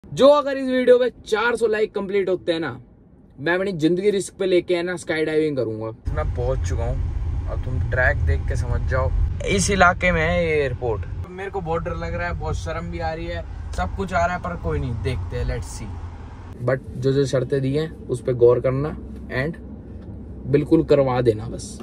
जो अगर इस वीडियो पे 400 लाइक कंप्लीट होते हैं ना, मैं अपनी जिंदगी रिस्क पे लेके है ना स्काई डाइविंग करूंगा। मैं पहुंच चुका हूँ, अब तुम ट्रैक देख के समझ जाओ। इस इलाके में है ये एयरपोर्ट। मेरे को बहुत डर लग रहा है, बहुत शर्म भी आ रही है, सब कुछ आ रहा है, पर कोई नहीं, देखते हैं, लेट्स सी। बट जो जो शर्तें दी हैं उस पर गौर करना एंड बिल्कुल करवा देना बस।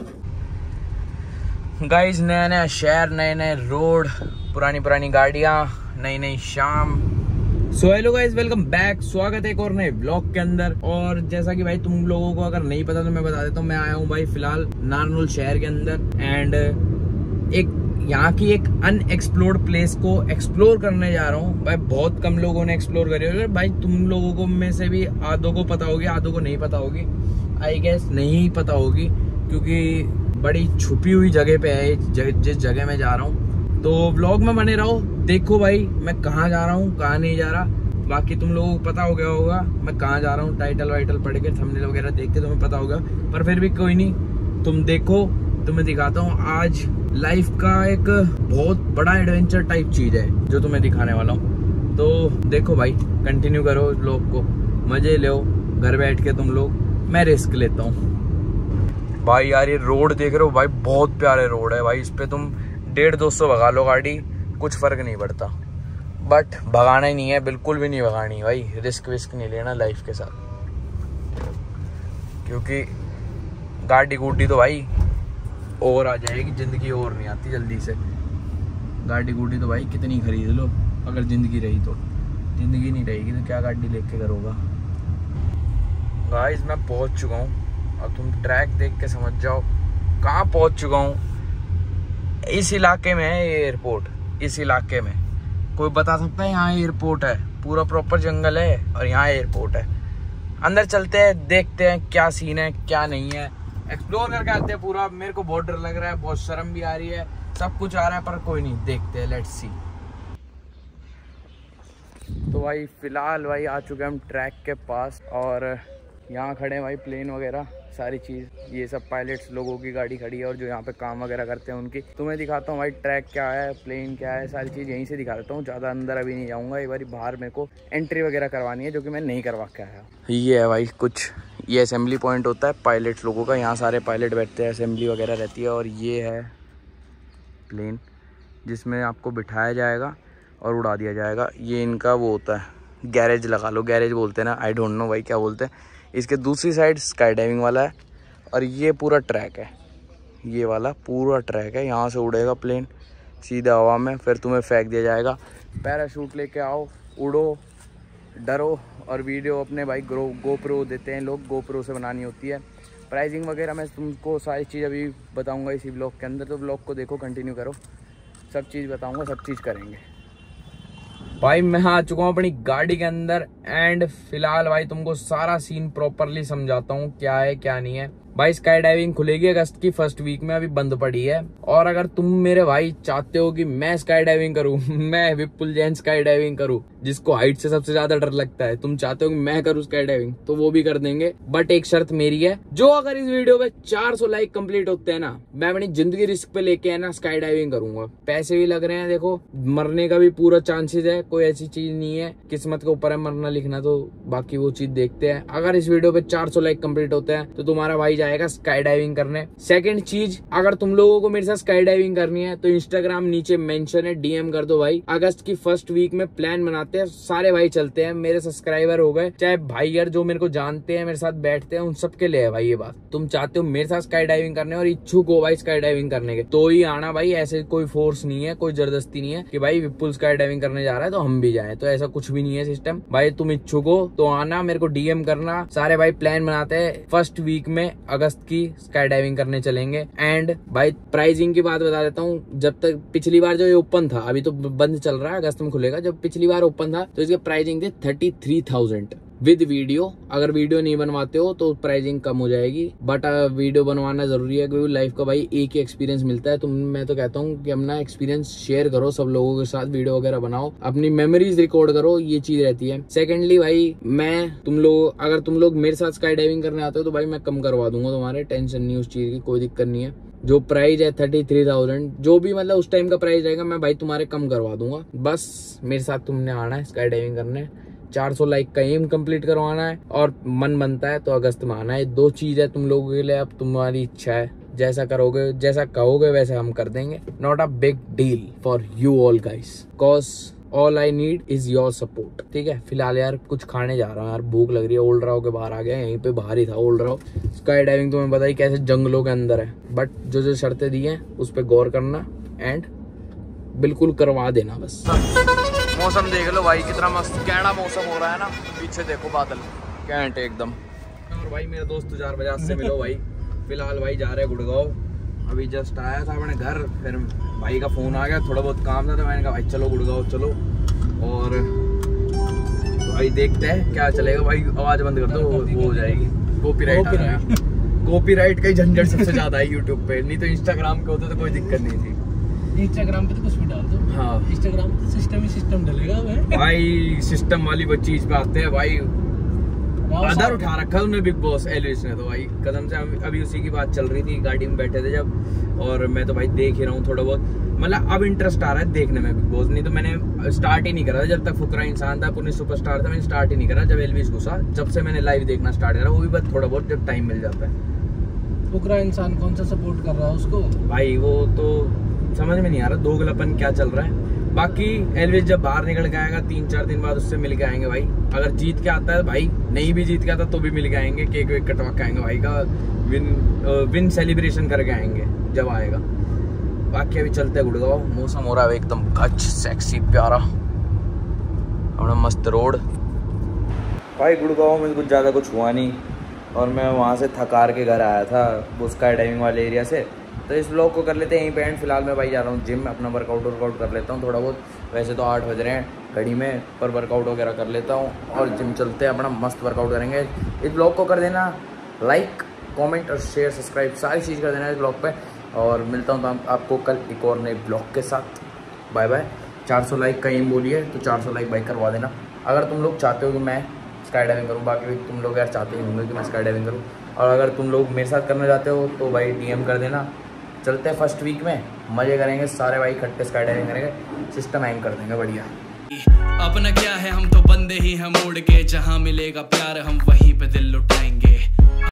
गाइस, नया नया शहर, नए नए रोड, पुरानी पुरानी गाड़ियां, नई नई शाम। So hello guys, welcome back. स्वागत है एक और नए ब्लॉग के अंदर। और जैसा कि भाई तुम लोगों को अगर नहीं पता तो मैं बता देता हूँ। मैं आया हूँ भाई फिलहाल नारनौल शहर के अंदर एंड एक यहाँ की एक अनएक्सप्लोर्ड प्लेस को एक्सप्लोर करने जा रहा हूँ। भाई बहुत कम लोगों ने एक्सप्लोर करी होगी। भाई तुम लोगों को में से भी आधों को पता होगी, आधों को नहीं पता होगी। आई गेस नहीं पता होगी क्योंकि बड़ी छुपी हुई जगह पे है जिस जगह मैं जा रहा हूँ। तो व्लॉग में बने रहो, देखो भाई मैं कहाँ जा रहा हूँ, कहाँ नहीं जा रहा। बाकी तुम लोगों को पता हो गया होगा मैं कहाँ जा रहा हूँ। टाइटल वाइटल पढ़ के, थंबनेल वगैरह देख के तुम्हें पता होगा, पर फिर भी कोई नहीं, तुम देखो, तुम्हें दिखाता हूँ। आज लाइफ का एक बहुत बड़ा एडवेंचर टाइप चीज है जो तुम्हें दिखाने वाला हूँ। तो देखो भाई, कंटिन्यू करो व्लॉग को, मजे लो घर बैठ के तुम लोग, मैं रिस्क लेता हूँ। भाई यार ये रोड देख रहे हो भाई, बहुत प्यारे रोड है भाई। इस पे तुम 150-200 भगा लो गाड़ी, कुछ फर्क नहीं पड़ता। बट भगाना ही नहीं है, बिल्कुल भी नहीं भगानी भाई। रिस्क विस्क नहीं लेना लाइफ के साथ, क्योंकि गाड़ी गुड्डी तो भाई और आ जाएगी, जिंदगी और नहीं आती जल्दी से। गाड़ी गुड्डी तो भाई कितनी खरीद लो, अगर जिंदगी रही तो। जिंदगी नहीं रहेगी तो क्या गाड़ी लेके करोगा। गाइस मैं पहुंच चुका हूँ, अब तुम ट्रैक देख के समझ जाओ कहाँ पहुंच चुका हूँ। इस इलाके में है ये एयरपोर्ट। इस इलाके में कोई बता सकता है यहाँ एयरपोर्ट है? पूरा प्रॉपर जंगल है और यहाँ एयरपोर्ट है। अंदर चलते हैं, देखते हैं क्या सीन है क्या नहीं है, एक्सप्लोर करके आते हैं पूरा। मेरे को बहुत डर लग रहा है, बहुत शर्म भी आ रही है, सब कुछ आ रहा है, पर कोई नहीं, देखते हैं, लेट्स सी। तो भाई फिलहाल भाई आ चुके हैं हम ट्रैक के पास और यहाँ खड़े हैं भाई प्लेन वगैरह सारी चीज़। ये सब पायलट्स लोगों की गाड़ी खड़ी है और जो यहाँ पे काम वगैरह करते हैं उनकी। तुम्हें दिखाता हूँ भाई ट्रैक क्या है, प्लेन क्या है, सारी चीज़ यहीं से दिखा देता हूँ। ज़्यादा अंदर अभी नहीं जाऊँगा, एक बार बाहर मेरे को एंट्री वगैरह करवानी है, जो कि मैं नहीं करवा के आया। ये है भाई कुछ, ये असेंबली पॉइंट होता है पायलट्स लोगों का। यहाँ सारे पायलट बैठते हैं, असेंबली वगैरह रहती है। और ये है प्लेन जिसमें आपको बिठाया जाएगा और उड़ा दिया जाएगा। ये इनका वो होता है, गैरेज लगा लो, गैरेज बोलते हैं ना, आई डोंट नो भाई क्या बोलते हैं। इसके दूसरी साइड स्काई डाइविंग वाला है और ये पूरा ट्रैक है, ये वाला पूरा ट्रैक है। यहाँ से उड़ेगा प्लेन सीधा हवा में, फिर तुम्हें फेंक दिया जाएगा। पैराशूट लेके आओ, उड़ो, डरो और वीडियो अपने भाई गोप्रो देते हैं लोग, गोप्रो से बनानी होती है। प्राइसिंग वगैरह मैं तुमको सारी चीज़ अभी बताऊँगा इसी ब्लॉग के अंदर। तो ब्लॉग को देखो, कंटिन्यू करो, सब चीज़ बताऊँगा, सब चीज़ करेंगे। भाई मैं आ चुका हूँ अपनी गाड़ी के अंदर एंड फिलहाल भाई तुमको सारा सीन प्रॉपरली समझाता हूँ क्या है क्या नहीं है। भाई स्काई डाइविंग खुलेगी अगस्त की फर्स्ट वीक में, अभी बंद पड़ी है। और अगर तुम मेरे भाई चाहते हो कि मैं स्काई डाइविंग करूँ, मैं विपुल जैन स्काई डाइविंग करूँ, जिसको हाइट से सबसे ज्यादा डर लगता है, तुम चाहते हो कि मैं करूँ स्काई डाइविंग, तो वो भी कर देंगे। बट एक शर्त मेरी है, जो अगर इस वीडियो पे 400 लाइक कंप्लीट होते हैं ना, मैं अपनी जिंदगी रिस्क पे लेके है ना स्काई डाइविंग करूंगा। पैसे भी लग रहे हैं, देखो मरने का भी पूरा चांसेस है, कोई ऐसी चीज नहीं है, किस्मत के ऊपर है मरना लिखना, तो बाकी वो चीज देखते हैं। अगर इस वीडियो पे 400 लाइक कंप्लीट होते हैं तो तुम्हारा भाई जाएगा स्काई डाइविंग करने। सेकंड चीज, अगर तुम लोगों को मेरे साथ स्काई डाइविंग करनी है तो इंस्टाग्राम नीचे मेंशन है, डीएम कर दो भाई। अगस्त की फर्स्ट वीक में प्लान बनाते हैं, सारे भाई चलते हैं। मेरे सब्सक्राइबर हो गए, चाहे भाई यार जो मेरे को जानते हैं, मेरे साथ बैठते हैं, उन सबके लिए है भाई ये बात। तुम चाहते हो मेरे साथ स्काई डाइविंग करने और इच्छुक हो भाई स्काई डाइविंग करने के, तो ही आना भाई। ऐसे कोई फोर्स नहीं है, कोई जबरदस्ती नहीं है कि भाई विपुल स्काई डाइविंग करने जा रहा है तो हम भी जाएं, तो ऐसा कुछ भी नहीं है सिस्टम। भाई तुम इच्छुक हो तो आना, मेरे को डीएम करना। सारे भाई प्लान बनाते हैं, फर्स्ट वीक में अगस्त की स्काई डाइविंग करने चलेंगे। एंड भाई प्राइसिंग की बात बता देता हूँ, जब तक पिछली बार जो ये ओपन था, अभी तो बंद चल रहा है, अगस्त में खुलेगा। जब पिछली बार ओपन था तो इसकी प्राइसिंग थी 33,000 विद वीडियो। अगर वीडियो नहीं बनवाते हो तो प्राइसिंग कम हो जाएगी, बट वीडियो बनवाना जरूरी है क्योंकि लाइफ का भाई एक ही एक्सपीरियंस मिलता है। मैं तो कहता हूँ कि अपना एक्सपीरियंस शेयर करो सब लोगों के साथ, वीडियो वगैरह बनाओ, अपनी मेमोरीज रिकॉर्ड करो, ये चीज रहती है। सेकेंडली भाई अगर तुम लोग मेरे साथ स्काई डाइविंग करने आते हो तो भाई मैं कम करवा दूंगा तुम्हारे, टेंशन नहीं उस चीज की, कोई दिक्कत नहीं है। जो प्राइस है 33,000, जो भी मतलब उस टाइम का प्राइस रहेगा मैं भाई तुम्हारे कम करवा दूंगा। बस मेरे साथ तुमने आना है स्काई डाइविंग करने 400 लाइक का एम कंप्लीट करवाना है और मन बनता है तो अगस्त में आना है। 2 चीज है तुम लोगों के लिए, अब तुम्हारी इच्छा है, जैसा करोगे जैसा कहोगे वैसे हम कर देंगे। Not a big deal for you all guys, cause all I need is your support. ठीक है, फिलहाल यार कुछ खाने जा रहा हूँ यार, भूख लग रही है। ओल्ड राव के बाहर आ गया, यहीं पे बाहर ही था ओल्ड राव। स्काई डाइविंग तुम्हें पता ही कैसे जंगलों के अंदर है, बट जो जो शर्तें दी हैं उस पर गौर करना एंड बिल्कुल करवा देना बस। मौसम देख लो भाई कितना मस्त कैंडा मौसम हो रहा है ना, पीछे देखो बादल कैंट एकदम। और भाई मेरे दोस्त तुजार बाजार से मिलो भाई। फिलहाल भाई जा रहे हैं गुड़गांव, अभी जस्ट आया था अपने घर, फिर भाई का फोन आ गया, थोड़ा बहुत काम था तो मैंने कहा भाई चलो गुड़गांव चलो। और भाई देखते हैं क्या चलेगा। भाई आवाज बंद कर दो, वो हो जाएगी कॉपीराइट आ रहा है। कॉपीराइट का ही झंझट सबसे ज्यादा है यूट्यूब पे, नहीं तो इंस्टाग्राम पे होता तो कोई दिक्कत नहीं थी। इंस्टाग्राम पे तो कुछ भी डाल दो। हाँ इंस्टाग्राम पे सिस्टम ही सिस्टम डलेगा भाई, सिस्टम वाली वो चीज पे आते हैं भाई। आधार उठा रखा उन्होंने बिग बॉस एलविस ने तो भाई कदम से। अभी उसी की बात चल रही थी, गाड़ी में बैठे थे जब, और मैं तो भाई देख ही रहा हूँ थोड़ा बहुत, मतलब अब इंटरेस्ट आ रहा है देखने में बिग बॉस। नहीं तो मैंने स्टार्ट ही नहीं करा था जब तक फुकरा इंसान था, पुणे सुपरस्टार था, मैंने स्टार्ट ही नहीं करा। जब एलविस घुसा जब से मैंने लाइव देखना स्टार्ट करा, वो भी बस थोड़ा बहुत जब टाइम मिल जाता है। फुकरा इंसान कौन सा सपोर्ट कर रहा है उसको भाई, वो तो समझ में नहीं आ रहा दोगलापन क्या चल रहा है। बाकी एलविस जब बाहर निकल के आएगा 3-4 दिन बाद उससे मिल के आएंगे भाई। अगर जीत के आता है भाई, नहीं भी जीत के आता तो भी मिल के आएंगे, केक वेक कटवा के आएंगे भाई का, विन सेलिब्रेशन करके आएंगे जब आएगा। बाकी अभी चलते हैं गुड़गांव, मौसम हो रहा है एकदम गच सेक्सी प्यारा, अपना मस्त रोड। भाई गुड़गांव में कुछ ज़्यादा कुछ हुआ नहीं, और मैं वहाँ से थकार के घर आया था वो स्काई डाइविंग वाले एरिया से। तो इस ब्लॉग को कर लेते हैं यहीं पे एंड। फिलहाल मैं भाई जा रहा हूँ जिम, अपना वर्कआउट कर लेता हूँ थोड़ा बहुत। वैसे तो 8 बज रहे हैं घड़ी में, पर वर्कआउट वगैरह कर लेता हूँ और जिम चलते हैं, अपना मस्त वर्कआउट करेंगे। इस ब्लॉग को कर देना लाइक, कमेंट और शेयर, सब्सक्राइब सारी चीज़ कर देना इस ब्लॉग पे। और मिलता हूँ तो आपको कल एक और नए ब्लॉग के साथ। Bye bye. 400 लाइक का एम बोलिए तो 400 लाइक भाई करवा देना। अगर तुम लोग चाहते हो कि मैं स्काई डाइविंग करूँ, बाकी तुम लोग यार चाहते ही होंगे कि मैं स्काई डाइविंग करूँ, और अगर तुम लोग मेरे साथ करना चाहते हो तो भाई DM कर देना। चलते हैं फर्स्ट वीक में, मज़े करेंगे सारे भाई, इकट्ठे स्काई डाइविंग करेंगे, सिस्टम हैंग कर देंगे बढ़िया। अपना क्या है, हम तो बंदे ही हम उड़ के, जहाँ मिलेगा प्यार हम वहीं पे दिल लुटाएंगे।